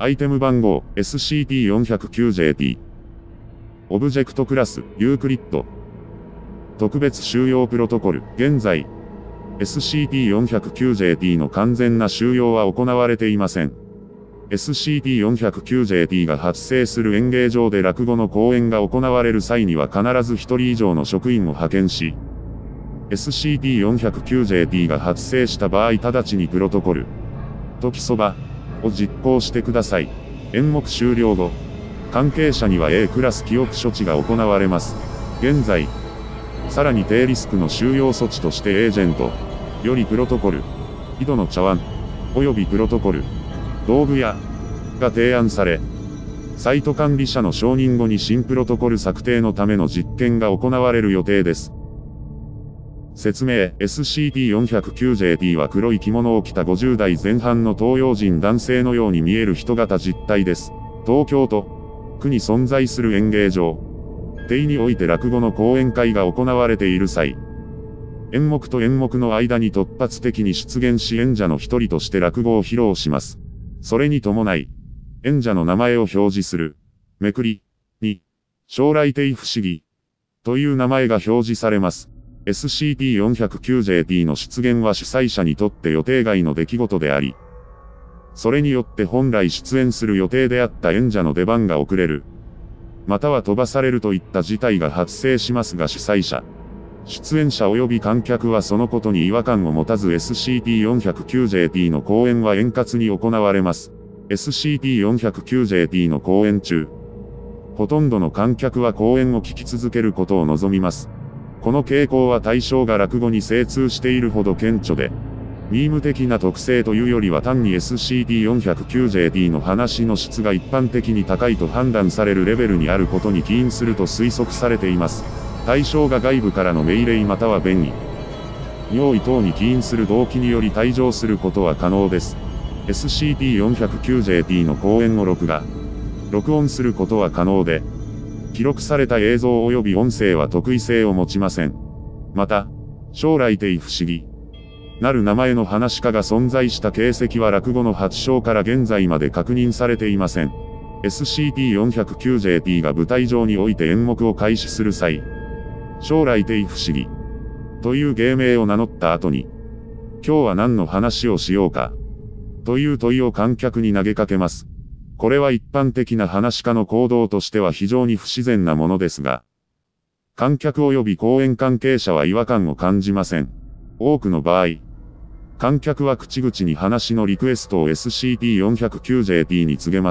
アイテム番号 SCP-409JT。オブジェクトクラス、ユークリッド。特別収容プロトコル、現在、SCP-409JT の完全な収容は行われていません。SCP-409JT が発生する演芸場で落語の講演が行われる際には必ず1人以上の職員を派遣し、SCP-409JT が発生した場合直ちにプロトコル、時そばを実行してください。演目終了後、関係者には A クラス記憶処置が行われます。現在、さらに低リスクの収容措置としてエージェントよりプロトコル、井戸の茶碗、及びプロトコル、道具屋が提案され、サイト管理者の承認後に新プロトコル策定のための実験が行われる予定です。説明 SCP-409JT は黒い着物を着た50代前半の東洋人男性のように見える人型実体です。東京都区に存在する演芸場、邸において落語の講演会が行われている際、演目と演目の間に突発的に出現し演者の一人として落語を披露します。それに伴い、演者の名前を表示する、めくり、に、将来定不思議、という名前が表示されます。SCP-409JT の出現は主催者にとって予定外の出来事であり、それによって本来出演する予定であった演者の出番が遅れる、または飛ばされるといった事態が発生しますが主催者、出演者及び観客はそのことに違和感を持たず SCP-409JT の講演は円滑に行われます。SCP-409JT の講演中、ほとんどの観客は講演を聞き続けることを望みます。この傾向は対象が落語に精通しているほど顕著で、ミーム的な特性というよりは単に SCP-409JT の話の質が一般的に高いと判断されるレベルにあることに起因すると推測されています。対象が外部からの命令または便意、尿意等に起因する動機により退場することは可能です。SCP-409JT の講演を録音することは可能で、記録された映像及び音声は特異性を持ちません。また、将来定不思議なる名前の話し家が存在した形跡は落語の発祥から現在まで確認されていません。SCP-409JT が舞台上において演目を開始する際、将来定不思議という芸名を名乗った後に、今日は何の話をしようかという問いを観客に投げかけます。これは一般的な話し家の行動としては非常に不自然なものですが、観客及び講演関係者は違和感を感じません。多くの場合、観客は口々に話のリクエストを SCP-409JT に告げます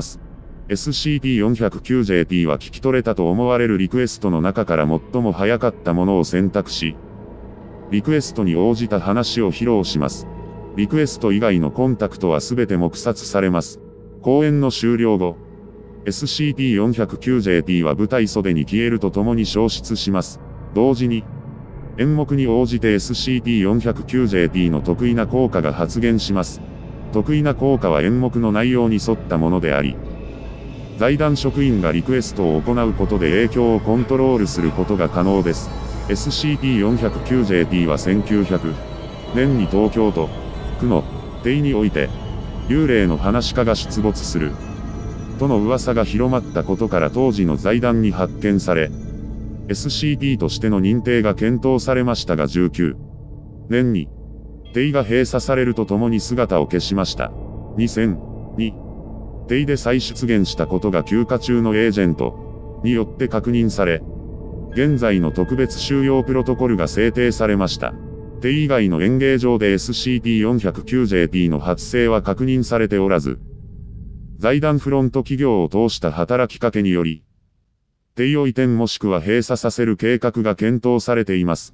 。SCP-409JT は聞き取れたと思われるリクエストの中から最も早かったものを選択し、リクエストに応じた話を披露します。リクエスト以外のコンタクトはすべて黙殺されます。講演の終了後、SCP-409JT は舞台袖に消えるとともに消失します。同時に、演目に応じて SCP-409JT の特異な効果が発現します。特異な効果は演目の内容に沿ったものであり、財団職員がリクエストを行うことで影響をコントロールすることが可能です。SCP-409JT は1900年に東京都区の邸において、幽霊の話し家が出没するとの噂が広まったことから当時の財団に発見され、SCP としての認定が検討されましたが19年に、邸が閉鎖されるとともに姿を消しました。2002、邸で再出現したことが休暇中のエージェントによって確認され、現在の特別収容プロトコルが制定されました。邸以外の演芸場で SCP-409JT の発生は確認されておらず、財団フロント企業を通した働きかけにより、邸を移転もしくは閉鎖させる計画が検討されています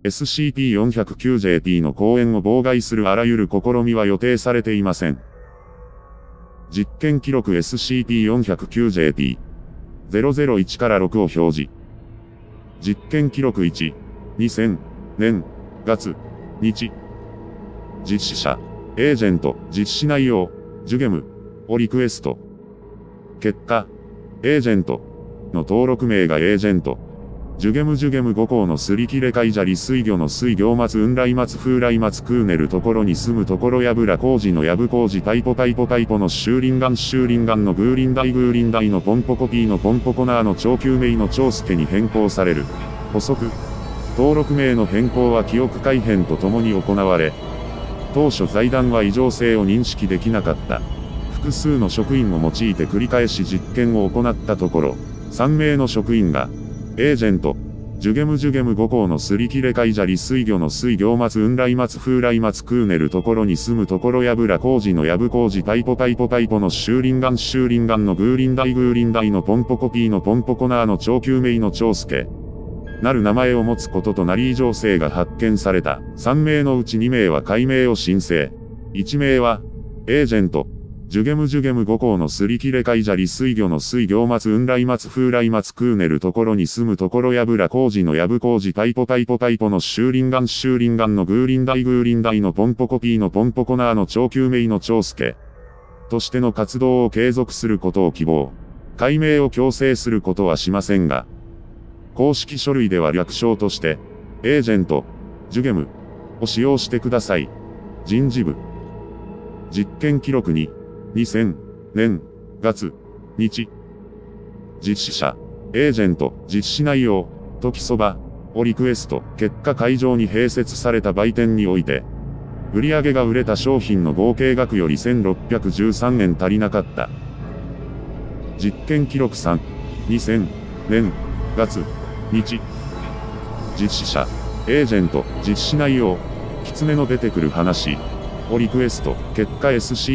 。SCP-409JT の講演を妨害するあらゆる試みは予定されていません。実験記録 SCP-409JT001 から6を表示。実験記録1、2000年月、日。実施者、エージェント、実施内容、ジュゲムをリクエスト。結果、エージェントの登録名がエージェント、 ジュゲムジュゲム5項のすり切れ海砂利水魚の水行松雲来松風来松クーネルところに住むところやぶら工事のやぶ工事パイポパイポパイポのシューリンガンのグーリンダイのポンポコピーのポンポコナーの長久名の長介に変更される。補足。登録名の変更は記憶改変とともに行われ、当初財団は異常性を認識できなかった。複数の職員を用いて繰り返し実験を行ったところ、3名の職員が、エージェント、ジュゲム5項のすり切れ海砂利水魚の水行松雲来松風来松クーネルところに住むところやぶら工事のやぶ工事パイポのシューリンガンのグーリンダイのポンポコピーのポンポコナーの長久名の長介。なる名前を持つこととなり異常性が発見された。3名のうち2名は改名を申請。1名は、エージェント、ジュゲム5項のすり切れ海砂利水魚の水行松雲来松風来松クーネルところに住むところやぶら工事のやぶ工事パイポのシューリンガンのグーリンダイのポンポコピーのポンポコナーの長久名の長介。としての活動を継続することを希望。改名を強制することはしませんが、公式書類では略称として、エージェント、ジュゲムを使用してください。人事部。実験記録に、2000年月日。実施者、エージェント、実施内容、時そばをリクエスト。結果会場に併設された売店において、売上が売れた商品の合計額より1613円足りなかった。実験記録3、2000年月日。実施者、エージェント、実施内容、狐の出てくる話をリクエスト。結果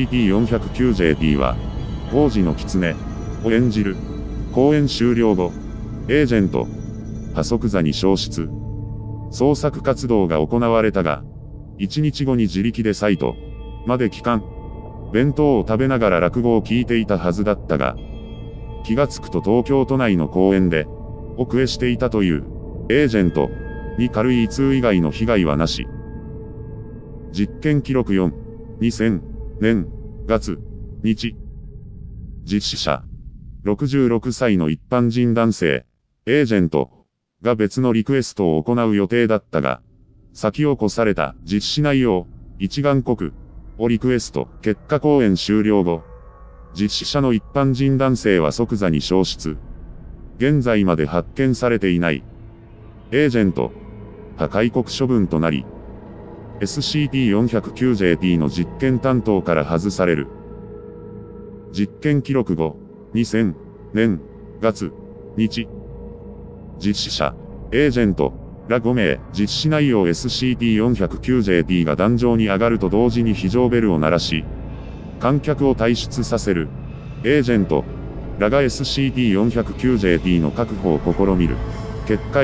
SCP-409JP は、王子の狐を演じる。公演終了後、エージェント、破即座に消失。捜索活動が行われたが、1日後に自力でサイトまで帰還。弁当を食べながら落語を聞いていたはずだったが、気がつくと東京都内の公園で、をクエしていたという。エージェントに軽い胃痛以外の被害はなし。実験記録4、2000年月日。実施者、66歳の一般人男性、エージェントが別のリクエストを行う予定だったが、先を越された。実施内容、一眼国をリクエスト。結果公演終了後、実施者の一般人男性は即座に消失。現在まで発見されていない。エージェント、破戒告処分となり、SCP-409JP の実験担当から外される。実験記録後、2000年月日。実施者、エージェントら5名。実施内容 SCP-409JP が壇上に上がると同時に非常ベルを鳴らし、観客を退出させる。エージェントらが SCP-409JP の確保を試みる。結果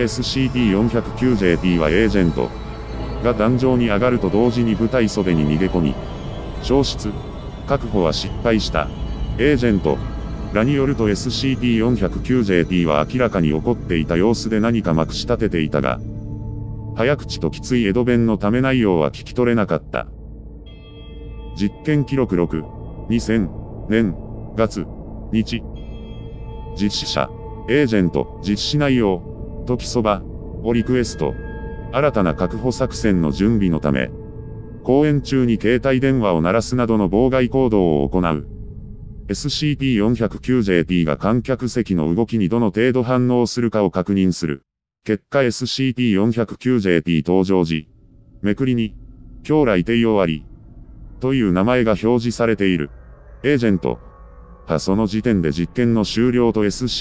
SCP-409JP はエージェントが壇上に上がると同時に舞台袖に逃げ込み、消失。確保は失敗した。エージェントらによると SCP-409JP は明らかに怒っていた様子で何かまくし立てていたが、早口ときつい江戸弁のため内容は聞き取れなかった。実験記録6、2000年月日。実施者、エージェント、実施内容、時そばをリクエスト。新たな確保作戦の準備のため、公演中に携帯電話を鳴らすなどの妨害行動を行う。SCP-409JP が観客席の動きにどの程度反応するかを確認する。結果 SCP-409JP 登場時、めくりに、将来定用あり、という名前が表示されている。エージェントはその時点で実験の終了と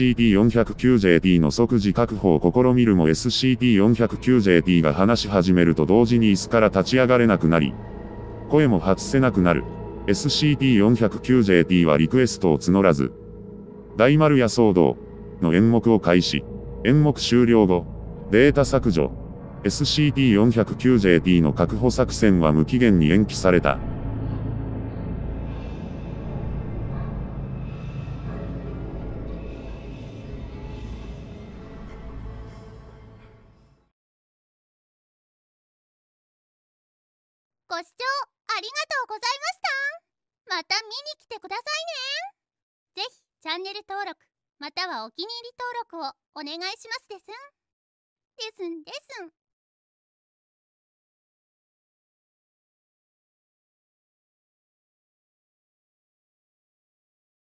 SCP-409JP の即時確保を試みるも SCP-409JP が話し始めると同時に椅子から立ち上がれなくなり、声も発せなくなる。SCP-409JP はリクエストを募らず、大丸屋騒動の演目を開始。演目終了後、データ削除。SCP-409JP の確保作戦は無期限に延期された。 ご視聴ありがとうございました。また見に来てくださいね。ぜひチャンネル登録またはお気に入り登録をお願いしますですん。 ですんですん。